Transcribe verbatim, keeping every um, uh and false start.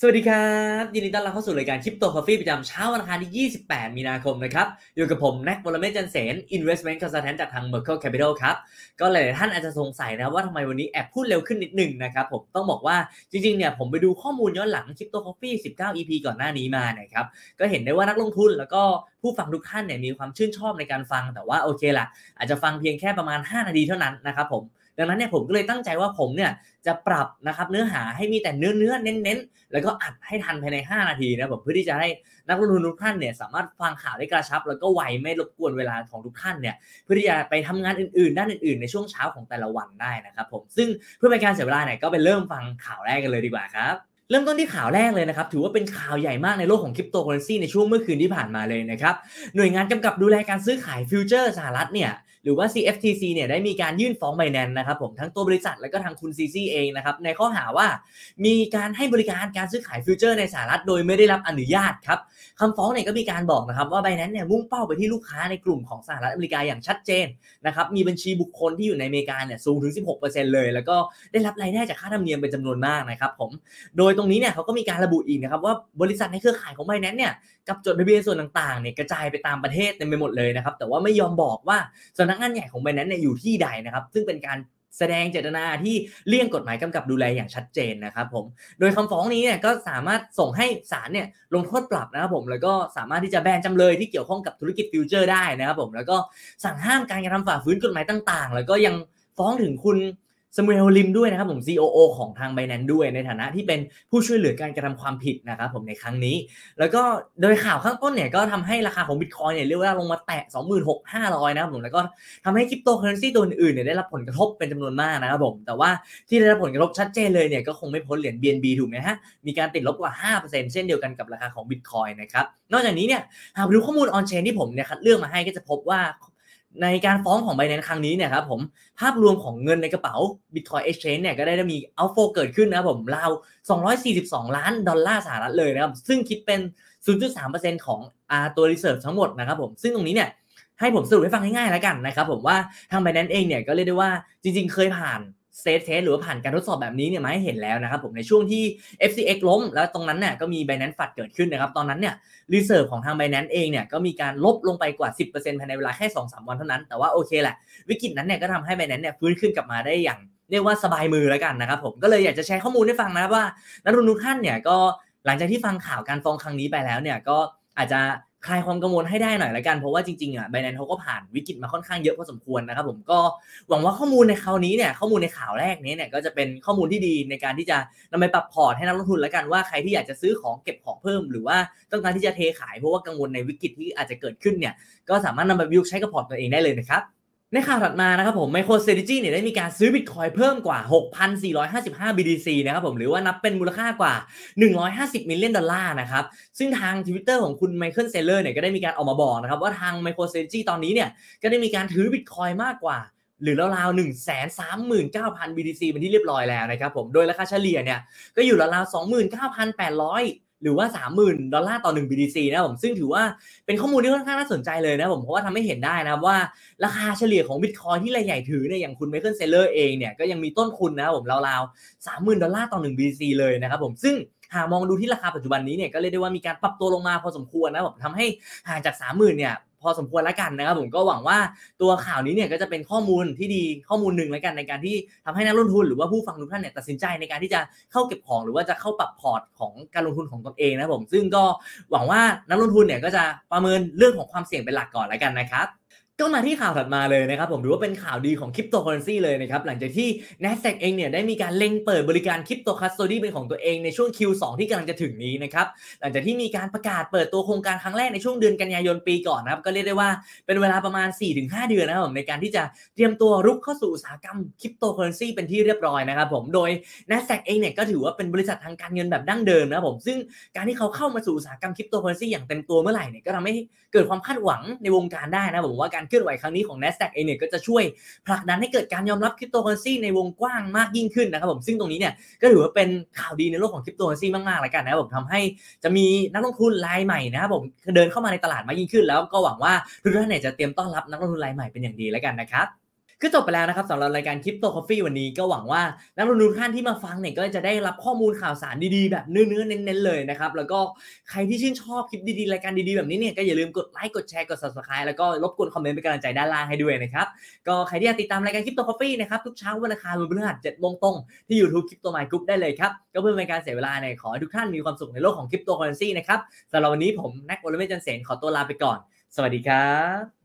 สวัสดีครับยินดีต้อนรับเข้าสู่รายการคริปโตคอฟฟี่ประจำเช้าวันอังคารที่ยี่สิบแปดมีนาคมนะครับอยู่กับผมแน็กวรเมธจันเสน Investment Consultant จากทาง Merkle Capital ครับก็หลายๆท่านอาจจะสงสัยนะว่าทำไมวันนี้แอบพูดเร็วขึ้นนิดหนึ่งนะครับผมต้องบอกว่าจริงๆเนี่ยผมไปดูข้อมูลย้อนหลังคริปโตคอฟฟี่สิบเก้า อี พี ก่อนหน้านี้มานะครับก็เห็นได้ว่านักลงทุนแล้วก็ผู้ฟังทุกท่านเนี่ยมีความชื่นชอบในการฟังแต่ว่าโอเคล่ะอาจจะฟังเพียงแค่ประมาณห้านาทีเท่านั้นนะครับผมดังนั้นเนี่ยผมก็เลยตั้งใจว่าผมเนี่ยจะปรับนะครับเนื้อหาให้มีแต่เนื้อเนื้อเน้นๆแล้วก็อัดให้ทันภายในห้านาทีนะผมเพื่อที่จะให้นักลงทุนทุกท่านเนี่ยสามารถฟังข่าวได้กระชับแล้วก็ไวไม่รบกวนเวลาของทุกท่านเนี่ยเพื่อที่จะไปทำงานอื่นๆด้านอื่นๆในช่วงเช้าของแต่ละวันได้นะครับผมซึ่งเพื่อเป็นการเสียเวลาเนี่ยก็ไปเริ่มฟังข่าวแรกกันเลยดีกว่าครับเริ่มต้นที่ข่าวแรกเลยนะครับถือว่าเป็นข่าวใหญ่มากในโลกของคริปโตเคอเรนซีในช่วงเมื่อคืนที่ผ่านมาเลยนะครับหน่วยงานกำกับดูแลการซื้อขายฟิวเจอร์สหรัฐเนี่ยหรือว่า ซี เอฟ ที ซี เนี่ยได้มีการยื่นฟ้อง Binance นะครับผมทั้งตัวบริษัทและก็ทางคุณซีซีเองนะครับในข้อหาว่ามีการให้บริการการซื้อขายฟิวเจอร์ในสหรัฐโดยไม่ได้รับอนุญาตครับคำฟ้องเนี่ยก็มีการบอกนะครับว่า Binance เนี่ยมุ่งเป้าไปที่ลูกค้าในกลุ่มของสหรัฐอเมริกาอย่างชัดเจนนะครับมีบัญชีบุคคลที่อยู่ในอเมริกาเนี่ยสูงถึง สิบหกเปอร์เซ็นต์ เลยแล้วก็ได้รับรายได้จากค่าธรรมเนียมเป็นจำนวนมากนะครับผมโดยตรงนี้เนี่ยเขาก็มีการระบุอีกนะครับว่าบริษัทในเครือข่ายของ Binance เนี่ยกับจดทะเบียนส่วนต่างๆเนี่ยกระจายไปตามประเทศเต็มไปหมดเลยนะครับแต่ว่าไม่ยอมบอกว่าสำนักงานใหญ่ของ Binance เนี่ยอยู่ที่ใดนะครับซึ่งเป็นการแสดงเจตนาที่เลี่ยงกฎหมายกำกับดูแลอย่างชัดเจนนะครับผมโดยคำฟ้องนี้เนี่ยก็สามารถส่งให้ศาลเนี่ยลงโทษปรับนะครับผมแล้วก็สามารถที่จะแบนจำเลยที่เกี่ยวข้องกับธุรกิจฟิวเจอร์ได้นะครับผมแล้วก็สั่งห้ามการกระทำฝ่าฝืนกฎหมายต่างๆแล้วก็ยังฟ้องถึงคุณซามูเอล ลิมด้วยนะครับผม ซี โอ โอ ของทาง Binance ด้วยในฐานะที่เป็นผู้ช่วยเหลือการกระทำความผิดนะครับผมในครั้งนี้แล้วก็โดยข่าวข้างต้นเนี่ยก็ทำให้ราคาของ Bitcoin เนี่ยเรียกว่าลงมาแตะ สองหมื่นหกพันห้าร้อย นะครับผมแล้วก็ทำให้คริปโตเคอเรนซีตัวอื่นๆเนี่ยได้รับผลกระทบเป็นจำนวนมากนะครับผมแต่ว่าที่ได้รับผลกระทบชัดเจนเลยเนี่ยก็คงไม่พ้นเหรียญ บี เอ็น บี ถูกไหมฮะมีการติดลบกว่า ห้าเปอร์เซ็นต์ เช่นเดียวกันกับราคาของ Bitcoin นะครับนอกจากนี้เนี่ยหากไปดูข้อมูล On Chain ที่ผมเนี่ยคัดเลือกมาให้ก็จะพบว่าในการฟ้องของ Binance ครั้งนี้เนี่ยครับผมภาพรวมของเงินในกระเป๋า Bitcoin Exchange เนี่ยก็ได้มี outflow เกิดขึ้นนะครับผมราวสองร้อยสี่สิบสองล้านดอลลาร์สหรัฐเลยนะครับซึ่งคิดเป็น ศูนย์จุดสามเปอร์เซ็นต์ ของอ่าตัว reserve ทั้งหมดนะครับผมซึ่งตรงนี้เนี่ยให้ผมสรุปให้ฟังง่ายๆแล้วกันนะครับผมว่าทาง Binance เองเนี่ยก็เรียกได้ว่าจริงๆเคยผ่าน stress test หรือว่าผ่านการทดสอบแบบนี้เนี่ยมาให้เห็นแล้วนะครับผมในช่วงที่ เอฟ ซี เอ็กซ์ ล้มแล้วตรงนั้นเนี่ยก็มี Binance ฟัดเกิดขึ้นนะครับตอนนั้นเนี่ย reserve ของทาง Binance เองเนี่ยก็มีการลบลงไปกว่า สิบเปอร์เซ็นต์ ภายในเวลาแค่ สองถึงสาม วันเท่านั้นแต่ว่าโอเคแหละวิกฤตนั้นเนี่ยก็ทำให้ Binance เนี่ยฟื้นขึ้นกลับมาได้อย่างเรียกว่าสบายมือแล้วกันนะครับผมก็เลยอยากจะแชร์ข้อมูลให้ฟังนะว่านักลงทุนทุกท่านเนี่ยก็หลังจากที่ฟังข่าวการฟ้องครั้งนี้ไปแล้วเนี่ยก็อาจจะคลายความกังวลให้ได้หน่อยละกันเพราะว่าจริงๆอ่ะ Binance เขาก็ผ่านวิกฤตมาค่อนข้างเยอะพอสมควรนะครับผมก็หวังว่าข้อมูลในคราวนี้เนี่ยข้อมูลในข่าวแรกนี้เนี่ยก็จะเป็นข้อมูลที่ดีในการที่จะนำไปปรับพอร์ตให้นักลงทุนละกันว่าใครที่อยากจะซื้อของเก็บของเพิ่มหรือว่าต้องการที่จะเทขายเพราะว่ากังวลในวิกฤตที่อาจจะเกิดขึ้นเนี่ยก็สามารถนำไปประยุกต์ใช้กับพอร์ตตัวเองได้เลยนะครับในข่าวถัดมานะครับผม MicroStrategy เนี่ยได้มีการซื้อ Bitcoin เพิ่มกว่า หกพันสี่ร้อยห้าสิบห้า บี ที ซี นะครับผมหรือว่านับเป็นมูลค่ากว่าหนึ่งร้อยห้าสิบ million ดอลลาร์นะครับซึ่งทาง Twitter ของคุณ Michael Saylor เนี่ยก็ได้มีการออกมาบอกนะครับว่าทาง MicroStrategy ตอนนี้เนี่ยก็ได้มีการถือ Bitcoin มากกว่าหรือราวๆ หนึ่งแสนสามหมื่นเก้าพัน บี ที ซี เป็นที่เรียบร้อยแล้วนะครับผมโดยราคาเฉลี่ยเนี่ยก็อยู่ราวๆ สองหมื่นเก้าพันแปดร้อยหรือว่า สามหมื่น ดอลลาร์ต่อหนึ่ง บี ที ซี นะครับผมซึ่งถือว่าเป็นข้อมูลที่ค่อนข้างน่าสนใจเลยนะผมเพราะว่าทำให้เห็นได้นะครับว่าราคาเฉลี่ยของ Bitcoin ที่รายใหญ่ถือเนี่ยอย่างคุณ Michael Saylor เองเนี่ยก็ยังมีต้นทุนนะครับผมราวๆ สามหมื่น ดอลลาร์ต่อหนึ่ง บี ที ซี เลยนะครับผมซึ่งหากมองดูที่ราคาปัจจุบันนี้เนี่ยก็เรียกได้ว่ามีการปรับตัวลงมาพอสมควรนะผมทำให้ห่างจาก สามหมื่น เนี่ยพอสมควรแล้วกันนะครับผมก็หวังว่าตัวข่าวนี้เนี่ยก็จะเป็นข้อมูลที่ดีข้อมูลหนึ่งแล้วกันในการที่ทำให้นักลงทุนหรือว่าผู้ฟังทุกท่านเนี่ยตัดสินใจในการที่จะเข้าเก็บของหรือว่าจะเข้าปรับพอร์ตของการลงทุนของตนเองนะครับผมซึ่งก็หวังว่านักลงทุนเนี่ยก็จะประเมินเรื่องของความเสี่ยงเป็นหลักก่อนแล้วกันนะครับก็มาที่ข่าวถัดมาเลยนะครับผมถือว่าเป็นข่าวดีของคริปโตเคอเรนซีเลยนะครับหลังจากที่ Nasdaq เองเนี่ยได้มีการเล็งเปิดบริการคริปโตคัสโตดี้เป็นของตัวเองในช่วง คิว สอง ที่กำลังจะถึงนี้นะครับหลังจากที่มีการประกาศเปิดตัวโครงการครั้งแรกในช่วงเดือนกันยายนปีก่อนนะครับก็เรียกได้ว่าเป็นเวลาประมาณ สี่ถึงห้า เดือนนะครับผมในการที่จะเตรียมตัวรุกเข้าสู่อุตสาหกรรมคริปโตเคอเรนซีเป็นที่เรียบร้อยนะครับผมโดย Nasdaq เองเนี่ยก็ถือว่าเป็นบริษัททางการเงินแบบดั้งเดิมนะครับผมซึ่งการที่เขาเข้ามาสู่อุตสาหกรรมคริปโตเคอเรนซีอย่างเต็มตัวเมื่อไหร่เนี่ยก็ทำให้เกิดความคาดหวังในวงการได้นะผมว่าการเคลื่อนไหวครั้งนี้ของ Nasdaq เองเนี่ยก็จะช่วยผลักดันให้เกิดการยอมรับคริปโตเคอเรนซีในวงกว้างมากยิ่งขึ้นนะครับผมซึ่งตรงนี้เนี่ยก็ถือว่าเป็นข่าวดีในโลกของคริปโตเคอเรนซีมากๆแล้วกันนะครับผมทำให้จะมีนักลงทุนรายใหม่นะครับผมเดินเข้ามาในตลาดมากยิ่งขึ้นแล้วก็หวังว่าทุกท่านเนี่ยจะเตรียมต้อนรับนักลงทุนรายใหม่เป็นอย่างดีแล้วกันนะครับก็จบไปแล้วนะครับสำหรับรายการ Crypto Coffee วันนี้ก็หวังว่านักลงทุนทุกท่านที่มาฟังเนี่ยก็จะได้รับข้อมูลข่าวสารดีๆแบบเนื้อๆเน้นๆเลยนะครับแล้วก็ใครที่ชื่นชอบคลิปดีๆรายการดีๆแบบนี้เนี่ยก็อย่าลืมกดไลค์กดแชร์กด Subscribe แล้วก็รบกวนคอมเมนต์เป็นกำลังใจด้านล่างให้ด้วยนะครับก็ใครที่อยากติดตามรายการ Crypto Coffee นะครับทุกเช้าวันอังคารวันพฤหัสเจ็ดโมงตรงที่ YouTube Crypto My Group ได้เลยครับก็เพื่อเป็นการเสียเวลาเนี่ยขอให้ทุกท่านมีความสุขในโลกของ Cryptocurrency นะครับสำหรับวันนี้ผมแน็กวรเมธ จันทร์เสนขอตัวลาไปก่อนสวัสดีครับ